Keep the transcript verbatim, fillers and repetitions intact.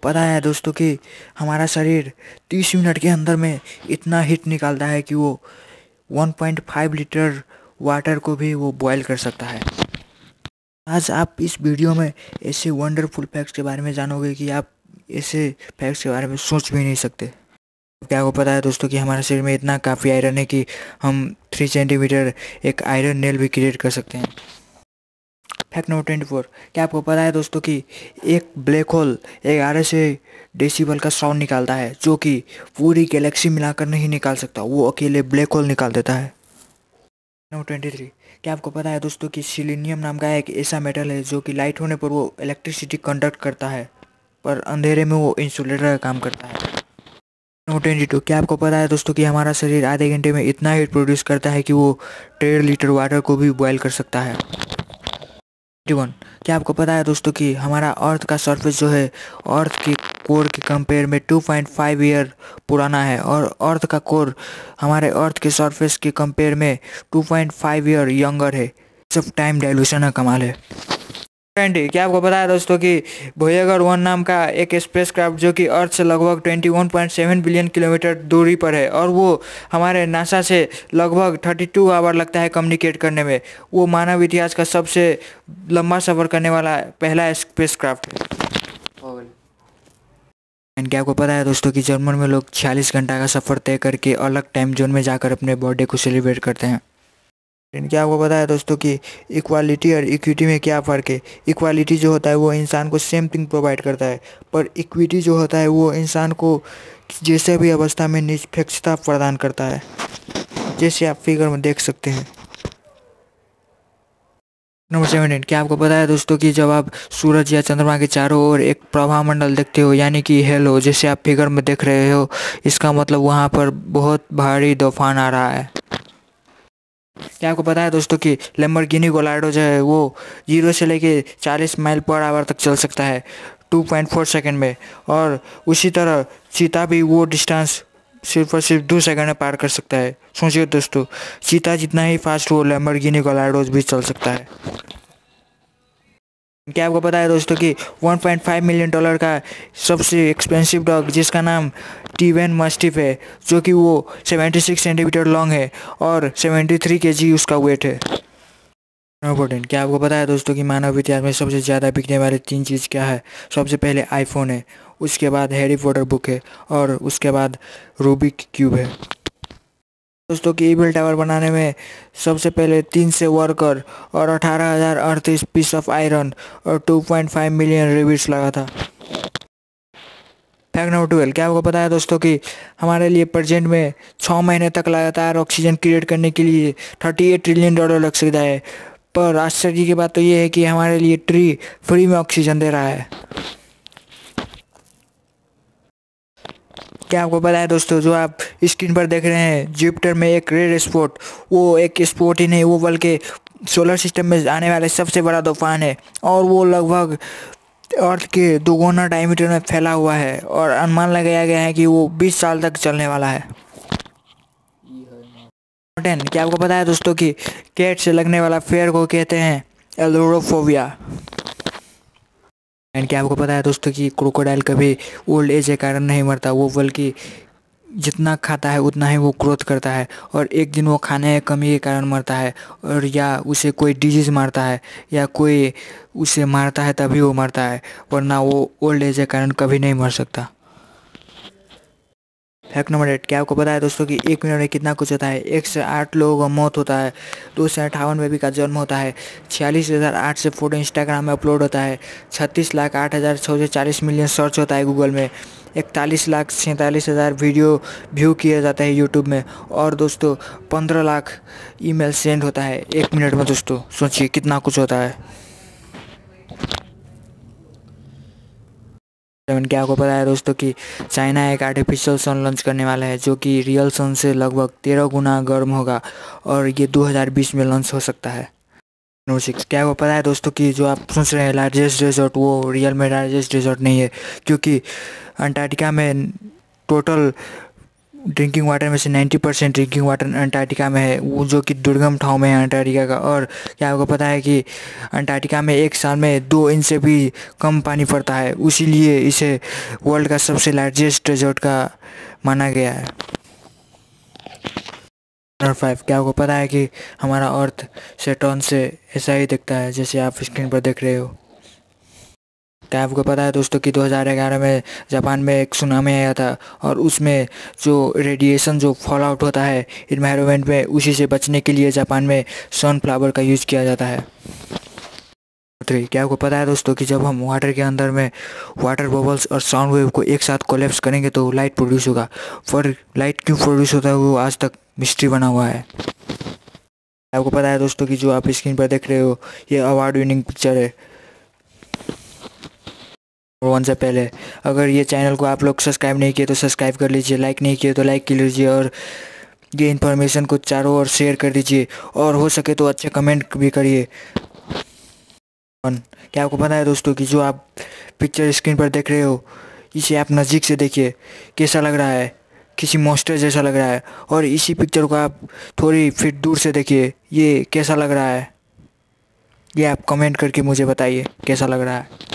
पता है दोस्तों कि हमारा शरीर तीस मिनट के अंदर में इतना हीट निकालता है कि वो one point five litre water को भी वो बॉयल कर सकता है। आज आप इस वीडियो में ऐसे वंडरफुल फैक्ट्स के बारे में जानोगे कि आप ऐसे फैक्ट्स के बारे में सोच भी नहीं सकते। क्या आपको पता है दोस्तों कि हमारे शरीर में इतना काफ़ी आयरन है कि हम थ्री सेंटीमीटर एक आयरन नेल भी क्रिएट कर सकते हैं। फैक्ट नंबर ट्वेंटी फोर, क्या आपको पता है दोस्तों कि एक ब्लैक होल ग्यारह से डेसिबल का साउंड निकालता है जो कि पूरी गैलेक्सी मिलाकर नहीं निकाल सकता, वो अकेले ब्लैक होल निकाल देता है। नंबर ट्वेंटी थ्री, क्या आपको पता है दोस्तों कि सिलीनियम नाम का एक ऐसा मेटल है जो कि लाइट होने पर वो इलेक्ट्रिसिटी कंडक्ट करता है पर अंधेरे में वो इंसुलेटर का काम करता है। नंबर ट्वेंटी टू, क्या आपको पता है दोस्तों कि हमारा शरीर आधे घंटे में इतना हीट प्रोड्यूस करता है कि वो डेढ़ लीटर वाटर को भी बॉयल कर सकता है। वन, क्या आपको पता है दोस्तों कि हमारा अर्थ का सरफेस जो है अर्थ के कोर के कंपेयर में टू पॉइंट फाइव ईयर पुराना है और अर्थ का कोर हमारे अर्थ के सरफेस के कंपेयर में two point five year younger है। सब टाइम डायलूशन का कमाल है। क्या आपको पता है दोस्तों कि वोयेजर वन नाम का एक स्पेसक्राफ्ट जो कि अर्थ से लगभग इक्कीस पॉइंट सात बिलियन किलोमीटर दूरी पर है और वो हमारे नासा से लगभग बत्तीस आवर लगता है कम्युनिकेट करने में। वो मानव इतिहास का सबसे लंबा सफ़र करने वाला पहला स्पेसक्राफ्ट है। एंड क्या आपको पता है दोस्तों कि जर्मन में लोग छियालीस घंटा का सफ़र तय करके अलग टाइम जोन में जाकर अपने बर्थडे को सेलिब्रेट करते हैं। क्या आपको पता है दोस्तों कि इक्वालिटी और इक्विटी में क्या फ़र्क है? इक्वालिटी जो होता है वो इंसान को सेम थिंग प्रोवाइड करता है, पर इक्विटी जो होता है वो इंसान को जैसे भी अवस्था में निष्पक्षता प्रदान करता है, जैसे आप फिगर में देख सकते हैं। नंबर सेवनटीन, क्या आपको पता है दोस्तों कि जब आप सूरज या चंद्रमा के चारों ओर एक प्रभा मंडल देखते हो यानी कि हेलो जैसे आप फिगर में देख रहे हो, इसका मतलब वहाँ पर बहुत भारी तूफान आ रहा है। क्या आपको पता है दोस्तों कि लैम्बोर्गिनी गोलार्डो जो है वो जीरो से लेके चालीस माइल पर आवर तक चल सकता है टू पॉइंट फोर सेकंड में, और उसी तरह चीता भी वो डिस्टेंस सिर्फ और सिर्फ दो सेकंड में पार कर सकता है। सोचिए दोस्तों, चीता जितना ही फास्ट वो लैम्बोर्गिनी गोलार्डो भी चल सकता है। क्या आपको पता है दोस्तों कि one point five million dollar का सबसे एक्सपेंसिव डॉग जिसका नाम टीवेन मस्टिफ है जो कि वो छिहत्तर सेंटीमीटर लॉन्ग है और तिहत्तर केजी उसका वेट है। इम्पोर्टेंट, क्या आपको पता है दोस्तों कि मानव इतिहास में सबसे ज़्यादा बिकने वाली तीन चीज़ क्या है? सबसे पहले आईफोन है, उसके बाद हैरी पॉटर बुक है और उसके बाद रूबिक क्यूब है। दोस्तों की ईफिल टावर बनाने में सबसे पहले तीन से वर्कर और अठारह हज़ार अड़तीस पीस ऑफ आयरन और two point five million rivets लगा था। फैक्ट नंबर ट्वेल्व, क्या आपको पता है दोस्तों कि हमारे लिए प्रेजेंट में छः महीने तक लगातार ऑक्सीजन क्रिएट करने के लिए अड़तीस ट्रिलियन डॉलर लग सकता है, पर आश्चर्य की बात तो ये है कि हमारे लिए ट्री फ्री में ऑक्सीजन दे रहा है। क्या आपको पता है दोस्तों, जो आप स्क्रीन पर देख रहे हैं जुपिटर में एक रेड स्पॉट, वो एक स्पॉट ही नहीं वो बल्कि सोलर सिस्टम में आने वाले सबसे बड़ा तूफान है और वो लगभग अर्थ के दोगुना डायमीटर में फैला हुआ है और अनुमान लगाया गया है कि वो बीस साल तक चलने वाला है। टेन, क्या आपको पता है दोस्तों कि कैट से लगने वाला फेयर को कहते हैं एलोरोफोबिया। एंड क्या आपको पता है दोस्तों कि क्रोकोडाइल कभी ओल्ड एज के कारण नहीं मरता, वो बल्कि जितना खाता है उतना ही वो ग्रोथ करता है और एक दिन वो खाने की कमी के कारण मरता है, और या उसे कोई डिजीज़ मारता है या कोई उसे मारता है तभी वो मरता है, वरना वो ओल्ड एज के कारण कभी नहीं मर सकता। फैक्ट नंबर एट, क्या आपको पता है दोस्तों कि एक मिनट में कितना कुछ होता है? एक से आठ लोगों का मौत होता है, दो से अट्ठावन बेबी का जन्म होता है, छियालीस हज़ार आठ से फोटो इंस्टाग्राम में अपलोड होता है, छत्तीस लाख आठ हज़ार छः सौ चालीस मिलियन सर्च होता है गूगल में, इकतालीस लाख सैंतालीस हज़ार वीडियो व्यू किया जाता है यूट्यूब में, और दोस्तों पंद्रह लाख ईमेल सेंड होता है एक मिनट में। दोस्तों सोचिए कितना कुछ होता है। क्या आपको पता है दोस्तों कि चाइना एक आर्टिफिशियल सन लॉन्च करने वाला है जो कि रियल सन से लगभग तेरह गुना गर्म होगा और ये दो हज़ार बीस में लॉन्च हो सकता है। नंबर सिक्स, क्या आपको पता है दोस्तों कि जो आप सोच रहे हैं लार्जेस्ट रिजॉर्ट, वो रियल में लार्जेस्ट रिजॉर्ट नहीं है, क्योंकि अंटार्कटिका में टोटल ड्रिंकिंग वाटर में से नब्बे परसेंट ड्रिंकिंग वाटर अंटार्कटिका में है, वो जो कि दुर्गम ठाव में है अंटार्कटिका का। और क्या आपको पता है कि अंटार्कटिका में एक साल में दो इंच से भी कम पानी पड़ता है, इसीलिए इसे वर्ल्ड का सबसे लार्जेस्ट डेजर्ट का माना गया है। नंबर फाइव, क्या आपको पता है कि हमारा अर्थ सैटर्न से ऐसा ही दिखता है जैसे आप स्क्रीन पर देख रहे हो। क्या आपको पता है दोस्तों कि दो हज़ार ग्यारह में जापान में एक सुनामी आया था, और उसमें जो रेडिएशन जो फॉल आउट होता है इन्वायरमेंट में, उसी से बचने के लिए जापान में सनफ्लावर का यूज़ किया जाता है। थ्री, क्या आपको पता है दोस्तों कि जब हम वाटर के अंदर में वाटर बबल्स और साउंड वेव को एक साथ कोलैप्स करेंगे तो लाइट प्रोड्यूस होगा। पर लाइट क्यों प्रोड्यूस होता है वो आज तक मिस्ट्री बना हुआ है। आपको पता है दोस्तों कि जो आप स्क्रीन पर देख रहे हो ये अवार्ड विनिंग पिक्चर है। वन से पहले अगर ये चैनल को आप लोग सब्सक्राइब नहीं किए तो सब्सक्राइब कर लीजिए, लाइक नहीं किए तो लाइक कर लीजिए, और ये इन्फॉर्मेशन को चारों ओर शेयर कर दीजिए, और हो सके तो अच्छे कमेंट भी करिए। क्या आपको पता है दोस्तों कि जो आप पिक्चर स्क्रीन पर देख रहे हो इसे आप नज़दीक से देखिए, कैसा लग रहा है, किसी मॉन्स्टर जैसा लग रहा है। और इसी पिक्चर को आप थोड़ी फीट दूर से देखिए, ये कैसा लग रहा है, ये आप कमेंट करके मुझे बताइए कैसा लग रहा है।